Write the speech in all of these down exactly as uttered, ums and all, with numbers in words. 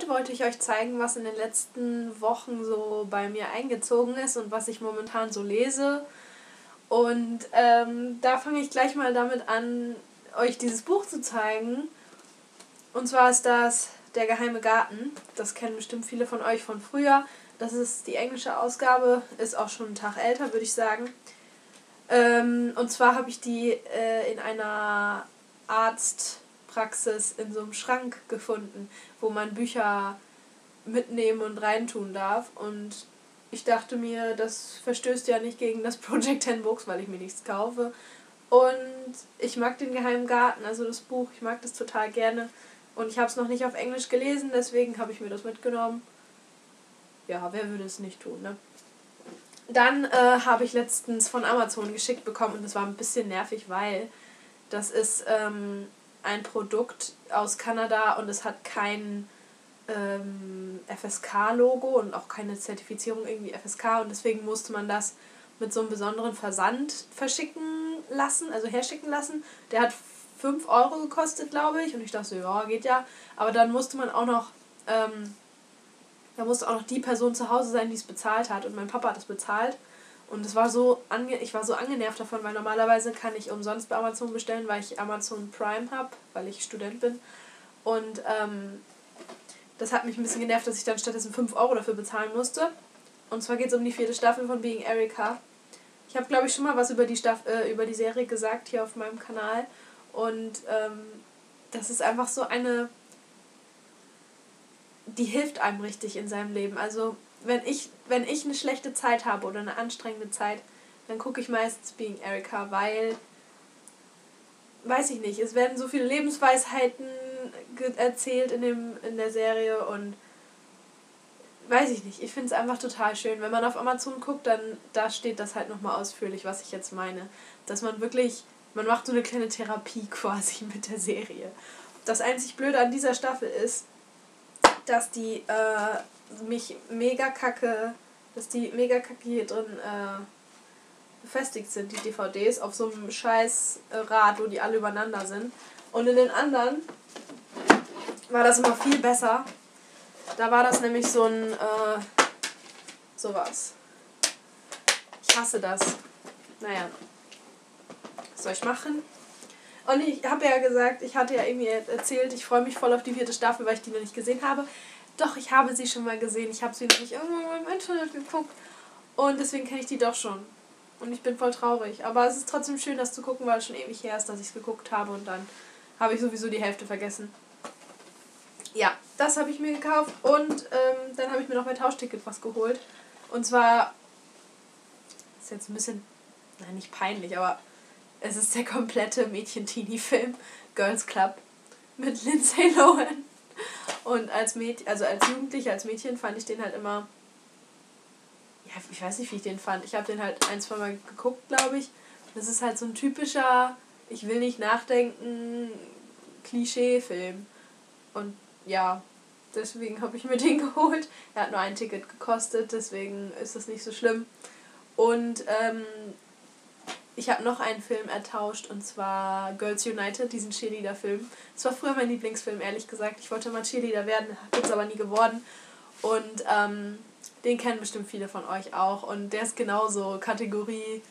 wollte ich euch zeigen, was in den letzten Wochen so bei mir eingezogen ist und was ich momentan so lese. Und ähm, da fange ich gleich mal damit an, euch dieses Buch zu zeigen. Und zwar ist das Der geheime Garten. Das kennen bestimmt viele von euch von früher. Das ist die englische Ausgabe, ist auch schon einen Tag älter, würde ich sagen. Ähm, und zwar habe ich die äh, in einer Arztpraxis in so einem Schrank gefunden, wo man Bücher mitnehmen und reintun darf. Und ich dachte mir, das verstößt ja nicht gegen das Project Ten Books, weil ich mir nichts kaufe. Und ich mag den geheimen Garten, also das Buch, ich mag das total gerne. Und ich habe es noch nicht auf Englisch gelesen, deswegen habe ich mir das mitgenommen. Ja, wer würde es nicht tun, ne? Dann äh, habe ich letztens von Amazon geschickt bekommen und das war ein bisschen nervig, weil das ist ähm, ein Produkt aus Kanada und es hat kein ähm, F S K-Logo und auch keine Zertifizierung irgendwie F S K und deswegen musste man das mit so einem besonderen Versand verschicken lassen, also herschicken lassen. Der hat fünf Euro gekostet, glaube ich, und ich dachte so, ja, geht ja. Aber dann musste man auch noch, ähm, da musste auch noch die Person zu Hause sein, die es bezahlt hat und mein Papa hat es bezahlt. Und es war so ange ich war so angenervt davon, weil normalerweise kann ich umsonst bei Amazon bestellen, weil ich Amazon Prime habe, weil ich Student bin. Und ähm, das hat mich ein bisschen genervt, dass ich dann stattdessen fünf Euro dafür bezahlen musste. Und zwar geht es um die vierte Staffel von Being Erica. Ich habe, glaube ich, schon mal was über die, Staff äh, über die Serie gesagt hier auf meinem Kanal. Und ähm, das ist einfach so eine... Die hilft einem richtig in seinem Leben. Also wenn ich, wenn ich eine schlechte Zeit habe oder eine anstrengende Zeit, dann gucke ich meistens Being Erica, weil... Weiß ich nicht, es werden so viele Lebensweisheiten erzählt in, dem, in der Serie und weiß ich nicht, ich finde es einfach total schön. Wenn man auf Amazon guckt, dann da steht das halt nochmal ausführlich, was ich jetzt meine. Dass man wirklich, man macht so eine kleine Therapie quasi mit der Serie. Das einzig Blöde an dieser Staffel ist, dass die äh, mich mega kacke, dass die mega kacke hier drin äh, befestigt sind, die D V Ds, auf so einem scheiß Rad, wo die alle übereinander sind. Und in den anderen war das immer viel besser. Da war das nämlich so ein, äh, sowas. Ich hasse das. Naja. Was soll ich machen? Und ich habe ja gesagt, ich hatte ja irgendwie erzählt, ich freue mich voll auf die vierte Staffel, weil ich die noch nicht gesehen habe. Doch, ich habe sie schon mal gesehen. Ich habe sie nämlich irgendwo im Internet geguckt. Und deswegen kenne ich die doch schon. Und ich bin voll traurig. Aber es ist trotzdem schön, das zu gucken, weil es schon ewig her ist, dass ich es geguckt habe. Und dann habe ich sowieso die Hälfte vergessen. Ja, das habe ich mir gekauft. Und ähm, dann habe ich mir noch mein Tauschticket was geholt. Und zwar, ist jetzt ein bisschen, nein, nicht peinlich, aber es ist der komplette Mädchen-Teenie-Film Girls Club mit Lindsay Lohan. Und als Mädchen, also als Jugendliche, als Mädchen fand ich den halt immer... Ja, ich weiß nicht, wie ich den fand. Ich habe den halt ein, zwei Mal geguckt, glaube ich. Das ist halt so ein typischer, ich will nicht nachdenken, Klischee-Film. Und ja, deswegen habe ich mir den geholt. Er hat nur ein Ticket gekostet, deswegen ist das nicht so schlimm. Und ähm, ich habe noch einen Film ertauscht, und zwar Girls United, diesen Cheerleader-Film. Das war früher mein Lieblingsfilm, ehrlich gesagt. Ich wollte mal Cheerleader werden, bin es aber nie geworden. Und ähm, den kennen bestimmt viele von euch auch. Und der ist genauso Kategorie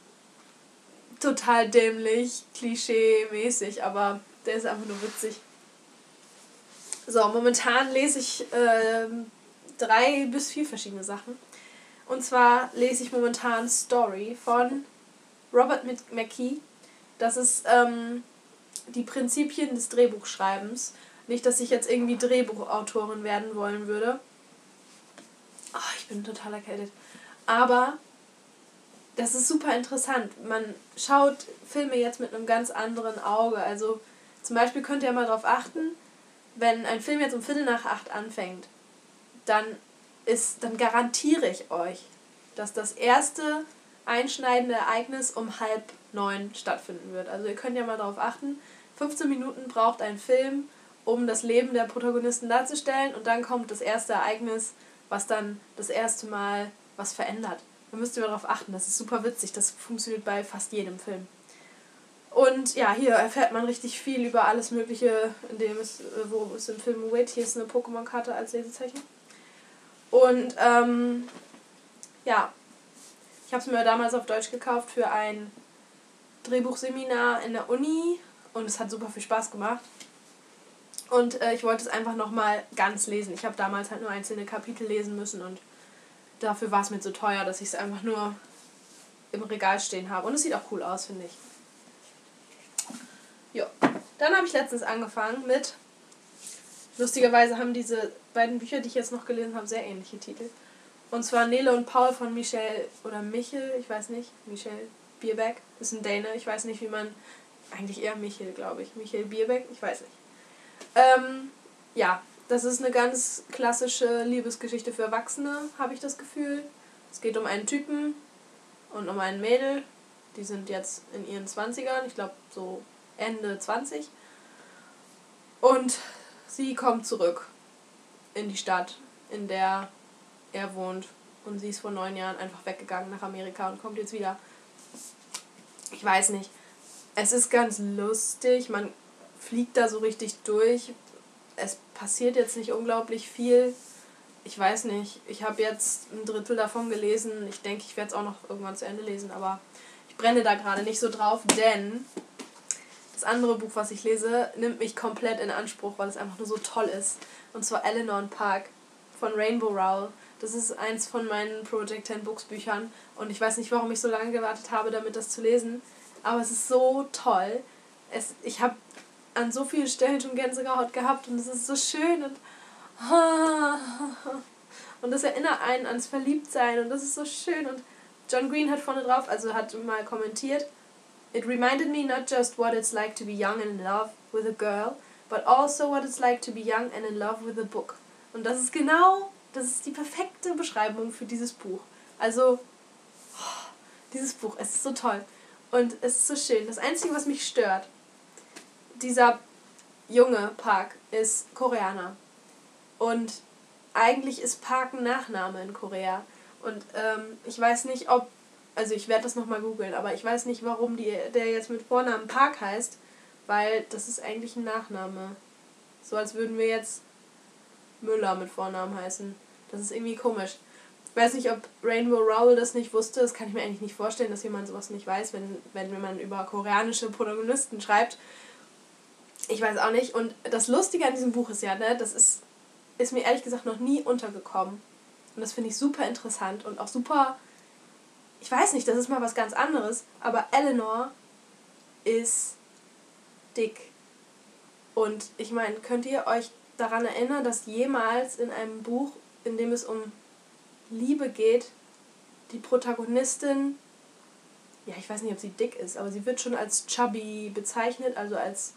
total dämlich, klischee-mäßig, aber der ist einfach nur witzig. So, momentan lese ich äh, drei bis vier verschiedene Sachen. Und zwar lese ich momentan Story von Robert McKee. Das ist ähm, die Prinzipien des Drehbuchschreibens. Nicht, dass ich jetzt irgendwie Drehbuchautorin werden wollen würde. Oh, ich bin total erkältet. Aber das ist super interessant. Man schaut Filme jetzt mit einem ganz anderen Auge. Also zum Beispiel könnt ihr mal darauf achten, wenn ein Film jetzt um Viertel nach acht anfängt, dann ist, dann garantiere ich euch, dass das erste einschneidende Ereignis um halb neun stattfinden wird. Also ihr könnt ja mal darauf achten, fünfzehn Minuten braucht ein Film, um das Leben der Protagonisten darzustellen, und dann kommt das erste Ereignis, was dann das erste Mal was verändert. Da müsst ihr mal darauf achten, das ist super witzig, das funktioniert bei fast jedem Film. Und ja, hier erfährt man richtig viel über alles Mögliche, in dem es, wo es im Film Wait, hier ist eine Pokémon-Karte als Lesezeichen. Und ähm, ja, ich habe es mir damals auf Deutsch gekauft für ein Drehbuchseminar in der Uni und es hat super viel Spaß gemacht. Und äh, ich wollte es einfach nochmal ganz lesen. Ich habe damals halt nur einzelne Kapitel lesen müssen und dafür war es mir zu teuer, dass ich es einfach nur im Regal stehen habe. Und es sieht auch cool aus, finde ich. Ja, dann habe ich letztens angefangen mit, lustigerweise haben diese beiden Bücher, die ich jetzt noch gelesen habe, sehr ähnliche Titel. Und zwar Nele und Paul von Michel, oder Michel, ich weiß nicht, Michel Bierbeck, ist ein Däne, ich weiß nicht, wie man, eigentlich eher Michel, glaube ich, Michel Bierbeck, ich weiß nicht. Ähm, ja, das ist eine ganz klassische Liebesgeschichte für Erwachsene, habe ich das Gefühl. Es geht um einen Typen und um ein Mädel, die sind jetzt in ihren Zwanzigern, ich glaube so Ende zwanzig. Und sie kommt zurück in die Stadt, in der er wohnt. Und sie ist vor neun Jahren einfach weggegangen nach Amerika und kommt jetzt wieder. Ich weiß nicht. Es ist ganz lustig. Man fliegt da so richtig durch. Es passiert jetzt nicht unglaublich viel. Ich weiß nicht. Ich habe jetzt ein Drittel davon gelesen. Ich denke, ich werde es auch noch irgendwann zu Ende lesen. Aber ich brenne da gerade nicht so drauf, denn das andere Buch, was ich lese, nimmt mich komplett in Anspruch, weil es einfach nur so toll ist. Und zwar Eleanor und Park von Rainbow Rowell. Das ist eins von meinen Project zehn Books Büchern. Und ich weiß nicht, warum ich so lange gewartet habe, damit das zu lesen. Aber es ist so toll. Es, ich habe an so vielen Stellen schon Gänsehaut gehabt und es ist so schön. Und, und das erinnert einen ans Verliebtsein. Und das ist so schön. Und John Green hat vorne drauf, also hat mal kommentiert, "It reminded me not just what it's like to be young and in love with a girl, but also what it's like to be young and in love with a book." Und das ist genau, das ist die perfekte Beschreibung für dieses Buch. Also, oh, dieses Buch, es ist so toll. Und es ist so schön. Das Einzige, was mich stört, dieser junge Park ist Koreaner. Und eigentlich ist Park ein Nachname in Korea. Und ähm, ich weiß nicht, ob, also ich werde das nochmal googeln, aber ich weiß nicht, warum die, der jetzt mit Vornamen Park heißt, weil das ist eigentlich ein Nachname. So als würden wir jetzt Müller mit Vornamen heißen. Das ist irgendwie komisch. Ich weiß nicht, ob Rainbow Rowell das nicht wusste. Das kann ich mir eigentlich nicht vorstellen, dass jemand sowas nicht weiß, wenn, wenn man über koreanische Protagonisten schreibt. Ich weiß auch nicht. Und das Lustige an diesem Buch ist ja, ne, das ist, ist mir ehrlich gesagt noch nie untergekommen. Und das finde ich super interessant und auch super, ich weiß nicht, das ist mal was ganz anderes, aber Eleanor ist dick. Und ich meine, könnt ihr euch daran erinnern, dass jemals in einem Buch, in dem es um Liebe geht, die Protagonistin, ja, ich weiß nicht, ob sie dick ist, aber sie wird schon als chubby bezeichnet, also als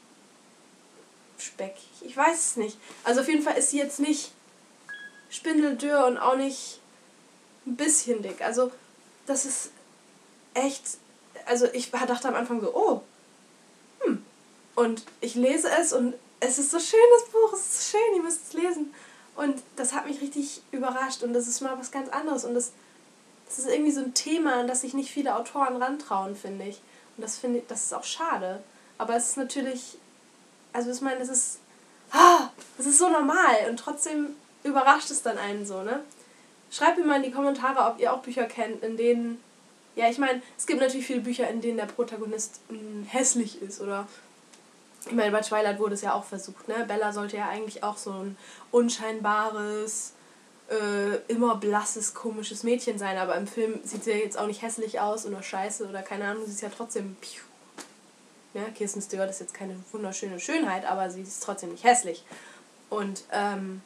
Speck. Ich weiß es nicht. Also auf jeden Fall ist sie jetzt nicht spindeldürr und auch nicht ein bisschen dick. Also das ist echt, also ich dachte am Anfang so, oh, hm. Und ich lese es und es ist so schön, das Buch, es ist so schön, ihr müsst es lesen. Und das hat mich richtig überrascht und das ist mal was ganz anderes. Und das, das ist irgendwie so ein Thema, an das sich nicht viele Autoren rantrauen, finde ich. Und das finde ich, das ist auch schade. Aber es ist natürlich, also ich meine, das ist, ah, das ist so normal und trotzdem überrascht es dann einen so, ne? Schreibt mir mal in die Kommentare, ob ihr auch Bücher kennt, in denen, ja, ich meine, es gibt natürlich viele Bücher, in denen der Protagonist mh, hässlich ist oder, ich meine, bei Twilight wurde es ja auch versucht, ne? Bella sollte ja eigentlich auch so ein unscheinbares, äh, immer blasses, komisches Mädchen sein, aber im Film sieht sie ja jetzt auch nicht hässlich aus oder scheiße oder keine Ahnung, sie ist ja trotzdem, piu. Ja, Kirsten Stewart ist jetzt keine wunderschöne Schönheit, aber sie ist trotzdem nicht hässlich. Und, ähm,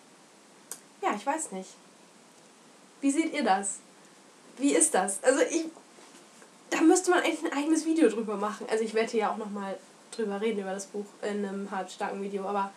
ja, ich weiß nicht. Wie seht ihr das? Wie ist das? Also ich, da müsste man eigentlich ein eigenes Video drüber machen. Also ich werde hier ja auch nochmal drüber reden, über das Buch in einem hart starken Video, aber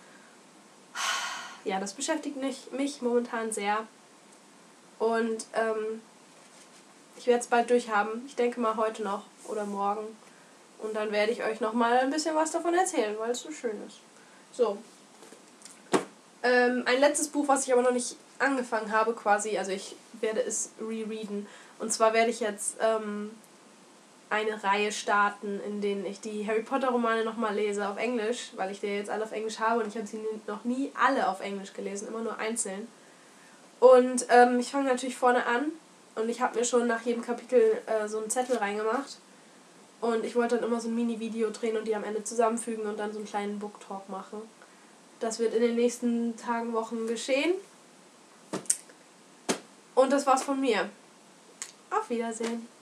ja, das beschäftigt mich, mich momentan sehr. Und ähm, ich werde es bald durchhaben. Ich denke mal heute noch oder morgen. Und dann werde ich euch nochmal ein bisschen was davon erzählen, weil es so schön ist. So. Ähm, ein letztes Buch, was ich aber noch nicht angefangen habe quasi, also ich werde es rereaden. Und zwar werde ich jetzt ähm, eine Reihe starten, in denen ich die Harry Potter Romane nochmal lese auf Englisch, weil ich die jetzt alle auf Englisch habe und ich habe sie noch nie alle auf Englisch gelesen, immer nur einzeln. Und ähm, ich fange natürlich vorne an und ich habe mir schon nach jedem Kapitel äh, so einen Zettel reingemacht und ich wollte dann immer so ein Mini-Video drehen und die am Ende zusammenfügen und dann so einen kleinen Book-Talk machen. Das wird in den nächsten Tagen, Wochen geschehen. Und das war's von mir. Auf Wiedersehen.